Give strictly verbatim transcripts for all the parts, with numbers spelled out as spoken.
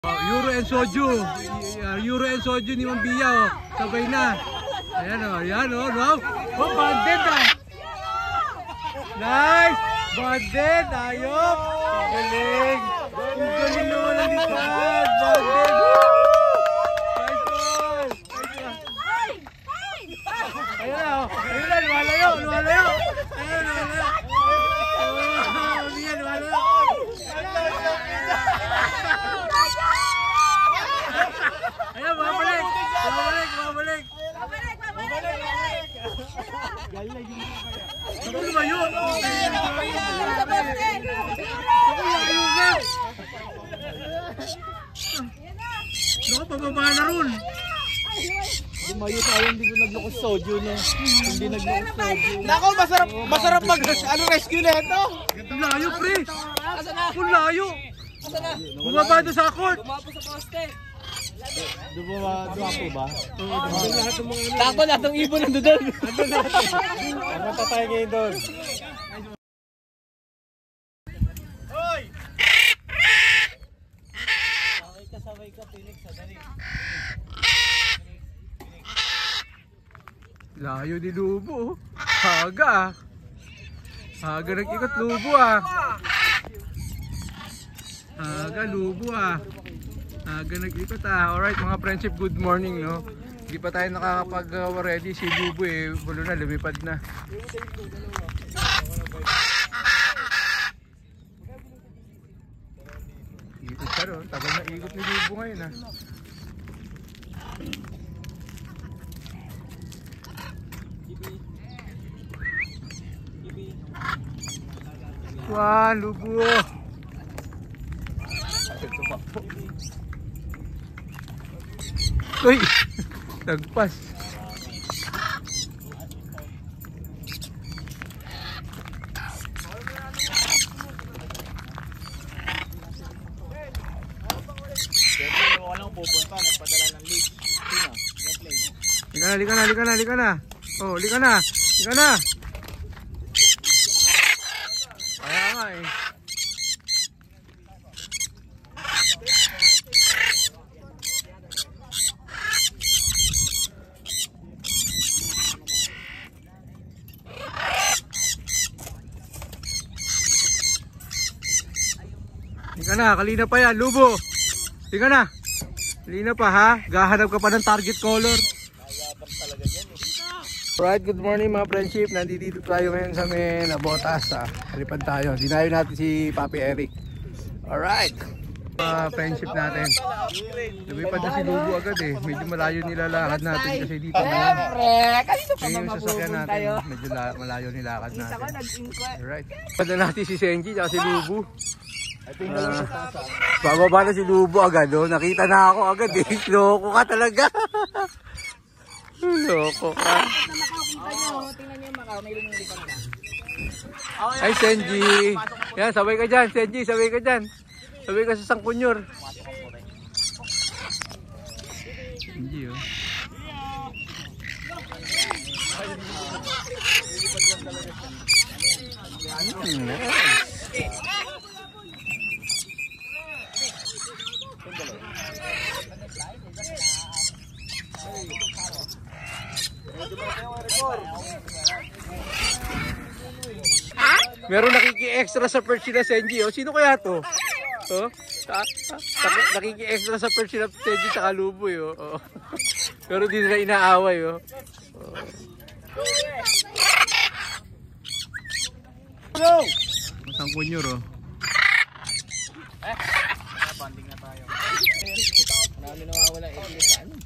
Oh, Euro and Soju. Uh, Euro and Soju ni Mambia, oh. Sabay na. Ayan o, oh, ayan o, oh, no? Oh, banded ah. Nice! Banded, ayop! Galing! Ang galing naman ang likad! Banded! Nice ball! Ayun na, oh. Ayun na, lumalayo, lumalayo! Ayun, lumalayo! Oh, yan, lumalayo! Ayun, babalik! Babalik, babalik! Babalik, babalik! Galing yung ako lumayo! Naku, pababa na ron! Lumayo tayo, hindi ko naglukos soju na. Hindi naglukos soju. Nako, masarap, masarap mag ano, rescue na ito. Ang layo, pre! Asa na? Ang layo! Asa na? Bumaba doon sa court! Bumapo sa poste. Doon ba, doon ako ba? Doon lahat ng mga... Tako lahat ng ibon nandun doon. Ano pa tayo ngayon doon? Hoy! Sabay ka, sabay ka, Phoenix, sadali. Layo ni Lubo. Haga ah. Haga nag-ikot Lubo ah. Haga Lubo ah. Haga nag-ikot ah. Alright mga friendship, good morning no. Hindi pa tayo nakakapag-ready si Lubo eh. Bulo na, lumipad na. Ikot siya ron. Tagal na ikot ni Lubo ngayon ah. Wah, Lubo. Uy, nagpas. Siyempre, walang pupunta, nagpadala ng league. Sino? Netplay. Lika na, lika na, lika na, lika na. Oh, lika na, lika na. Kaya nga eh. Lika na, kalina pa yan, Lubo. Lika na. Kalina pa ha. Gahanap ka pa ng target color. Alright, good morning mga friendship. Nandito tayo ngayon sa may Nabotas. Ah. Halipad tayo. Dinayo natin si Papi Eric. Alright. Uh, friendship natin. Lumipad na si Lubo agad eh. Medyo malayo nilalakad natin kasi dito ngayon. Ngayon yung sasakyan natin. Medyo malayo nilakad natin. Alright. Pada natin si Senji at si Lubo. Uh, bababa na si Lubo agad. Oh. Nakita na ako agad eh. Loko ka talaga. Loko ka. Ay Senji. Yan, sabay ka dyan. Senji, sabay ka dyan. Sabay ka sa Sangkunyor. Senji oh. Hmm, nice. Meron nakiki-extra sa perch sila Senji. Oh. Sino kaya to? Oh? Nakiki-extra sa perch sila Senji sa Lubo. Oh. Oh. Pero di nila inaaway. Oh. Oh. Masang kunyor. Oh. Banding na tayo. Marami nawawala eh. Sa ano?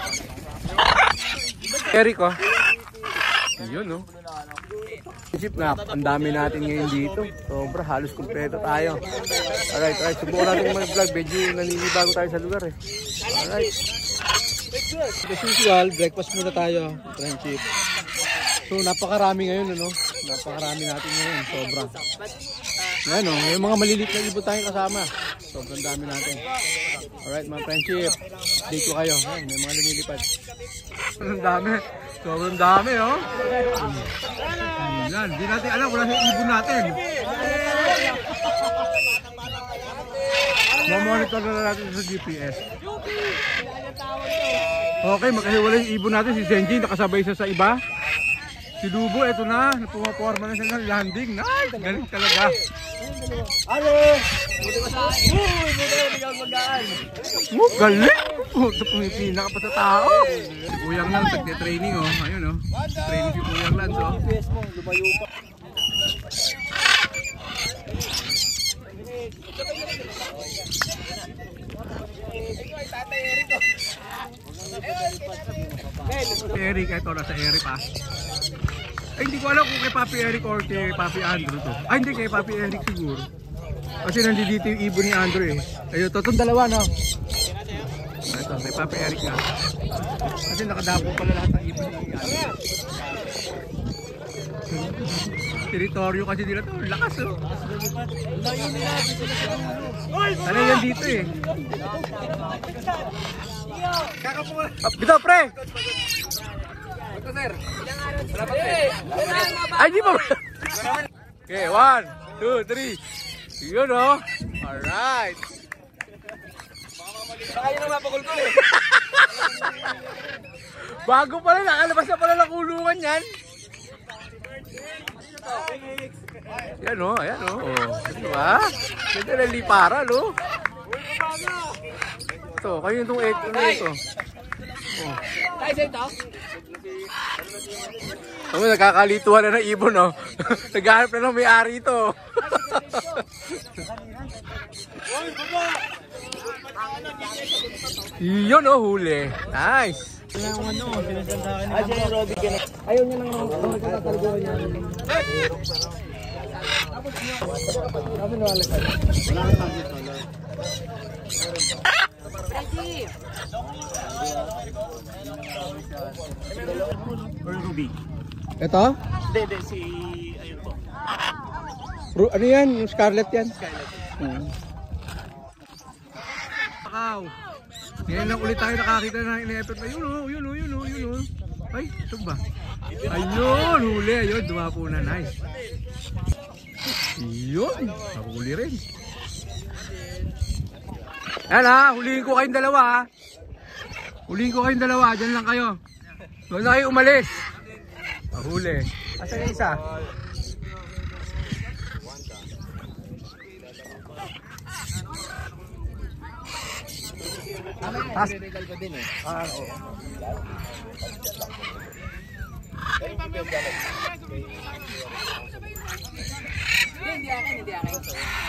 Eric oh. Ayun oh. Isip na, ang dami natin ngayon dito. Sobra, halos kumpleto tayo. Alright, alright. Subukan natin mag-vlog. Medyo naninibago tayo sa lugar eh. Alright. As usual, breakfast muna tayo. Friendship. So, napakarami ngayon, ano? Napakarami natin ngayon. Sobra. Yan oh, yung mga maliliit na ibon tayong kasama. Sobrang dami natin. Alright, mga friendship. Update ko kayo. Yan, may mga lumilipad. Sobrang dami. Sobrang dami, oh. Yan, di natin alam kung nasa ibon natin. Mamonitor na natin sa G P S. Okay, magkahiwalay yung ibon natin. Si Zenji, nakasabay siya sa iba. Si Lubo, eto na. Pumaporma na siya ng landing. Nice! Galing talaga. Ano? Buti ko sa akin. Uy, buti ko bigyan magaan. Oh, galing! Oh, ito pumipina ka pa sa tao. Si Kuyang Lance, nagte-training oh. Ayun oh. Training si Kuyang Lance oh. G P S mo, lumayo pa. Eric, ito nasa Eric pa. Ay, hindi ko alam kung kay Papi Eric or kay Papi Andrew to. Ay, hindi, kay Papi Eric siguro. Kasi nandito yung ibon ni Andrew eh. Ayun, to, itong dalawa no. Ito, kay Papi Eric na. Kasi nakadapo pala lahat ng ibon ni Andrew. Teritoryo kasi nila to, lakas oh. Ano yan dito eh. Ah, bitaw pre! Ito sir. Ay di pa. Okay, one, two, three. Yun oh. Alright. Baka yun ang mapagulgul eh. Bago pala, nakalabas na pala ng kulungan yan. Yan o, ayan o. Diba? Ganda na lipara no. Ito, kayo itong ito na ito. Oh. Tayo sa ito? Ako, nagkakalituhan na ng ibon no. Naghahanap na ng may-ari ito. Yun o, huli. Nice. Ay, siya yung Robby ka na. Ayaw niya nang magkakatalgo niya. Sabi na wala ka. Ruby. Ito? Hindi, hindi. Si... Ayun po. Ru ano yan? Yung Scarlet yan? Scarlet. Hmm. Pakaw. Ngayon lang ulit tayo nakakita ng in-effort na yun o, yun o, yun o, yun o. Ay, ito ba? Ayun, huli, ayun, dumapo na, nice. Yun, nakuli rin. Yan ha, huliin ko kayong dalawa ha. Huliin ko kayong dalawa, dyan lang kayo. Huwag na kayo umalis. Huli. Asan yung isa? Tas Regal ko din eh. ah, oo. Hindi akin, hindi akin.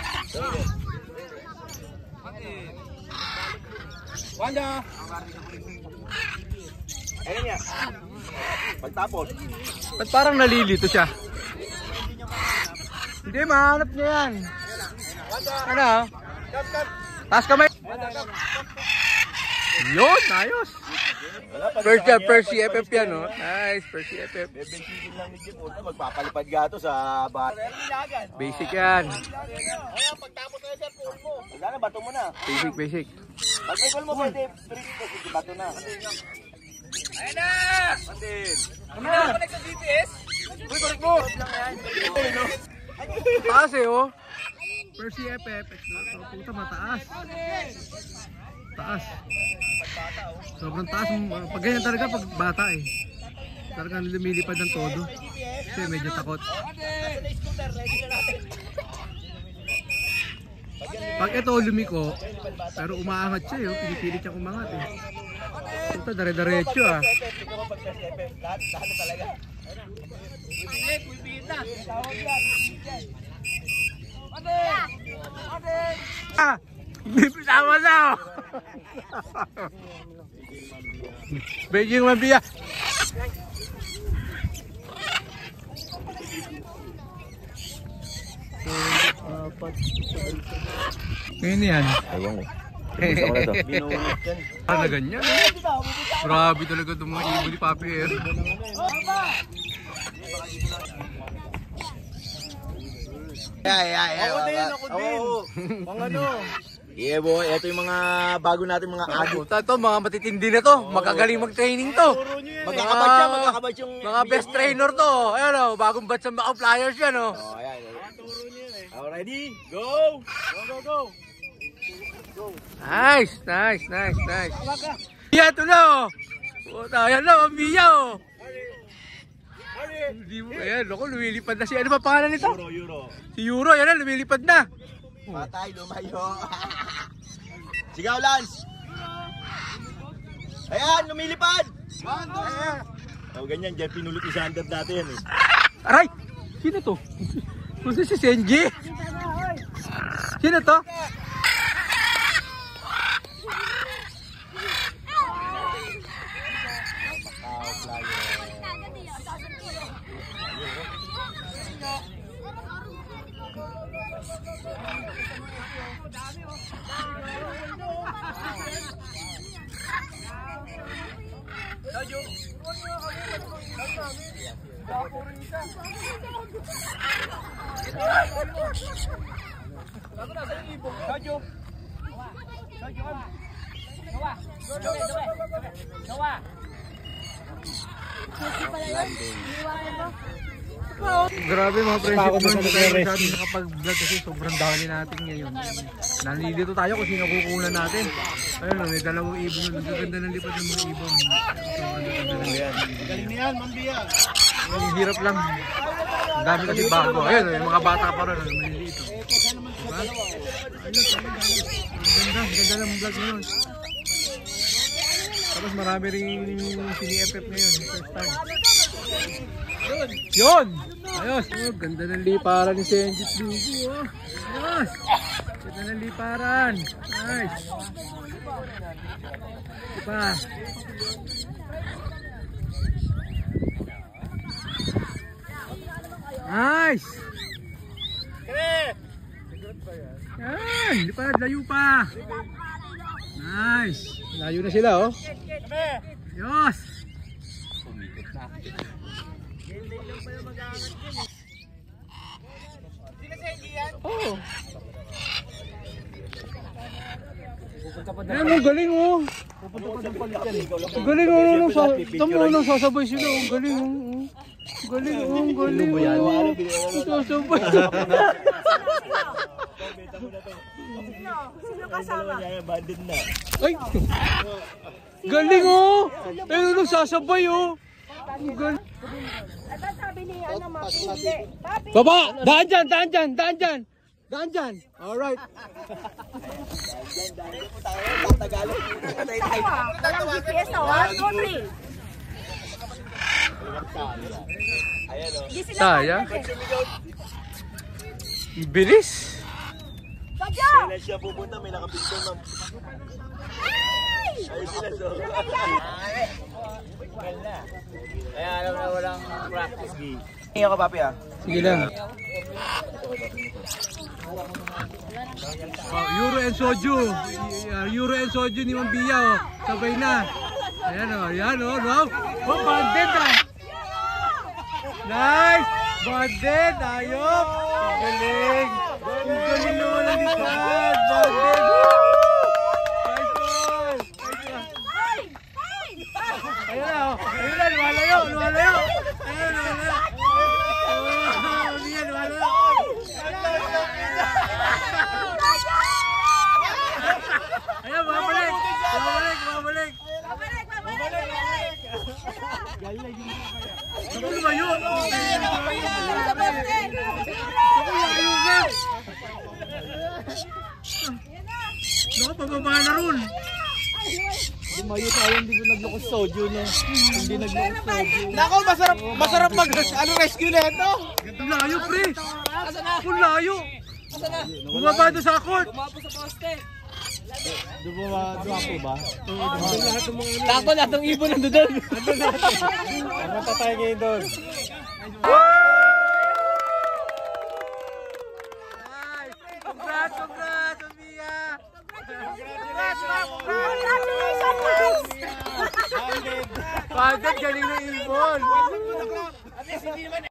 Wanda! Ayun niya. Pagtapos. Ba't parang nalilito siya? Hindi, mahanap niya yan. Ano? Taas kamay. Yun, ayos. First yan, first C F F yan, no? Nice, first C F F. Bebensigin lang ni Jim. Magpapalipad gato sa bat. Basic yan. Ayan, pagtapos na siya, pull mo. Wala na, bato mo na. Basic, basic. Pag may pull mo, pwede. Free kasi bato na. Ayun na! Andin. Ano na? Connect sa G P S? Uy, balik mo. Taas eh, oh. First C F F. Puta, mataas. Taas. Sobrang taas. Pag ganyan talaga, pag bata eh. Talagang lumilipad ng todo. Kasi medyo takot. Pag ito lumiko, pero umaangat siya eh. Pinipilit siyang umangat eh. Ito, dare-daretso ah. Lahat, lahat talaga. Ay, pulpita. Ah! Hindi sama na oh! Beijing Mabia! Ngayon yan. Ewan ko. Binunod yan. Ah, na ganyan eh. Grabe talaga itong mga ibon ni Papi Eric. Ay, ay, ay. Ako din, ako din. Mga ano. Yeah boy, ito yung mga bago natin mga agi. Ito, ito, mga matitindi na to. Magagaling mag-training to. Magkakabad siya, magkakabad yung... Mga best trainer to. Ayan o, bagong batch sa Macau Flyers yan o. Oh, ayan. Turo niya yan eh. Ready? Go! Go, go, go! Nice, nice, nice, nice. Biya ito na oh. Puta, ayan na, Biya oh. Hindi mo, ayan, ako, lumilipad na si, ano ba pangalan nito? Euro, Euro. Si Euro, ayan na, lumilipad na. Patay, lumayo. Sigaw, Lance. Ayan, lumilipad. Ayan. O, ganyan, dyan pinulot ni Sander dati yan eh. Aray! Sino to? Gusto si Senji? Sino to? Grabe mga friendship nun, hindi tayo masyado nakapag-vlog kasi sobrang dami natin ngayon. Nalilito tayo kung sino kukunan natin. Ayun, may dalawang ibon nun. Gaganda ng lipad ng mga ibon. Galing niyan, Mambiya. Ang hirap lang. Ang dami kasi bago. Ayun, yung mga bata pa rin, malilito. Diba? Ang ganda, ang ganda ng vlog ngayon. Tapos marami rin sini-F F ngayon, first time. Yun! Ayos! Oh, ganda ng liparan ni Senjit Lugo. Oh. Ayos! Ganda ng liparan. Nice! Diba? Nice! Yan! Lipad! Layo pa! Nice! Layo na sila oh! Ayos! Oh. Ayan, ang galing oh. Ang galing oh. Nung sa, tamo nung sasabay sila. Ang galing oh. Ang galing oh. Ang galing oh. Sasabay. Sino kasama? Ay. Galing oh. Ayun nung sasabay oh. Ang galing. Aba sabi ni ano mapili. Papi. Baba! Daan dyan! Daan dyan! Daan dyan! Daan dyan! Alright! Walang G P S na. one, two, three. Saya? Bilis! Sadya! Kailan siya pupunta, may nakapinto, ma'am. Ay, sila so. Kaya alam na walang practice. Hindi ako, papi ah. Sige lang. Oh, Euro and Soju. Uh, Euro and Soju ni Mambiya oh. Sabay na. Ayan oh, ayan oh. Wow. Oh, banded ah. Nice! Banded! Ayop! Ang galing! Ang galing naman ang lipad! Banded! Nice one! Ayun na oh. Ayun na, lumalayo! Lumalayo! Ayun, lumalayo! Oh, Mambiya, lumalayo! Ayun, babalik! Babalik! Babalik! Babalik, babalik. Ako lumayo! Naku, pababa na ron! Lumayo tayo, hindi ko naglukos soju no. Hindi naglukos soju. Nako, masarap, masarap mag ano rescue na ito. Ang layo, pre! Ang layo! Bumaba doon sa court! Tumapo sa poste. Doon ba, doon ako ba? Tako na itong ibon nando doon. Ano tatay ngayon doon? Congrats! Congrats! Mambiya! Congratulations, guys! Banded, galing na ibon! At least hindi man